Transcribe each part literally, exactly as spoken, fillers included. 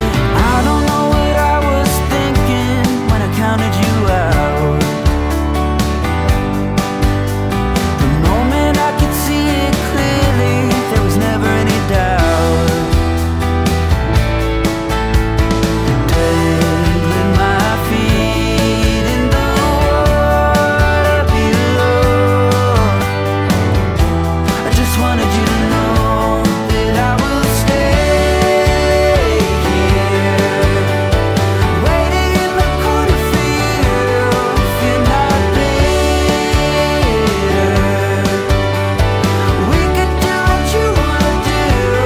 I don't know what I was thinking when I counted you out. The moment I could see it clearly, there was never any doubt. Dangling my feet in the water below. I just wanted you to know that I will stay here, waiting in the corner for you. If you're not bitter, we could do what you wanna do.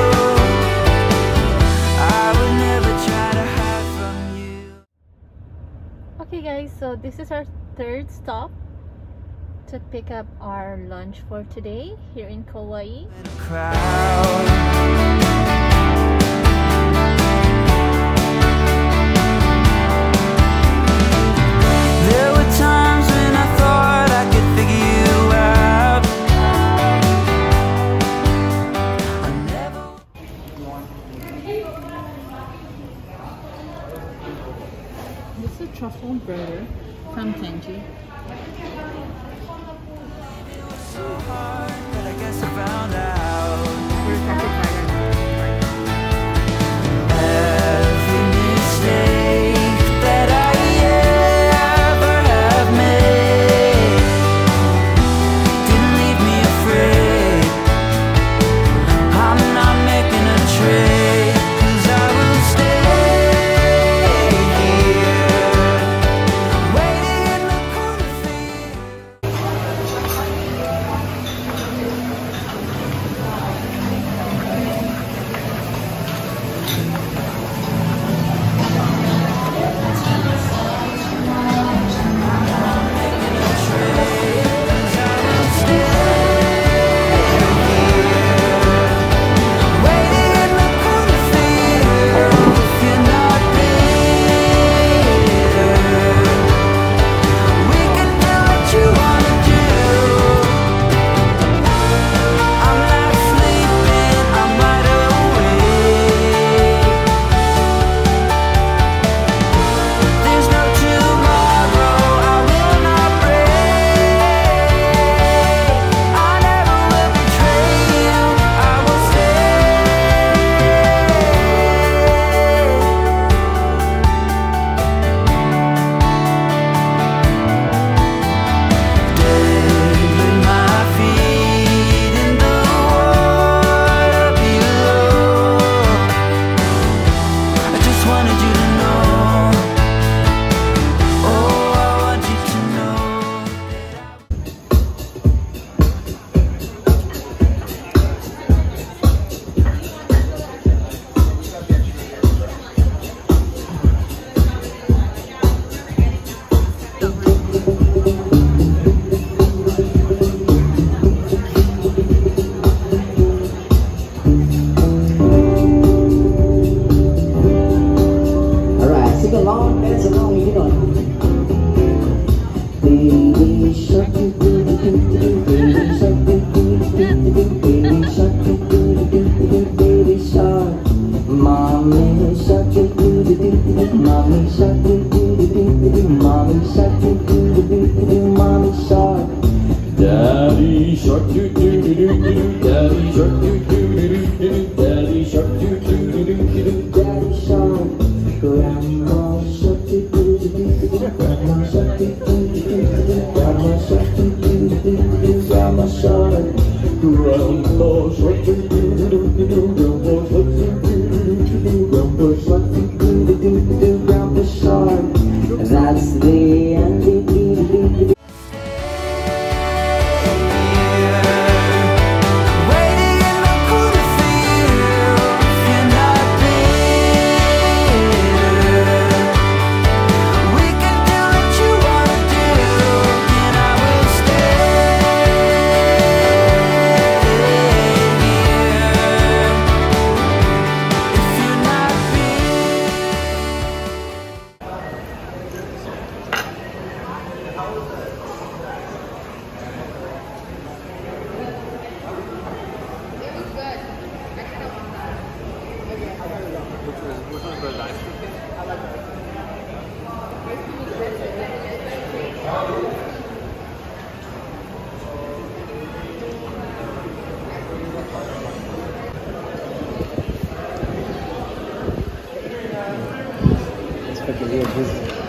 I would never try to hide from you. Okay guys, so this is our third stop to pick up our lunch for today here in Kauai. Crowd. There were times when I thought I could figure you out. I never. This is a truffle burger from Kenji. So hard, but I guess I found out. Every mistake that I ever have made didn't leave me afraid. I'm not making a trade, 'cause I will stay here, waiting in the corner for you. Daddy shark doo doo doo doo doo. Daddy shark doo doo doo doo doo. Daddy shark doo doo doo doo doo. Daddy shark, grandma shark doo doo doo doo. Grandma shark doo doo doo doo. Grandma shark doo doo doo doo. Grandma shark, grandpa shark doo doo doo doo doo. Grandpa shark doo doo doo doo. Grandpa shark doo doo doo doo doo. Grandpa shark, that's the end. It's fucking real busy.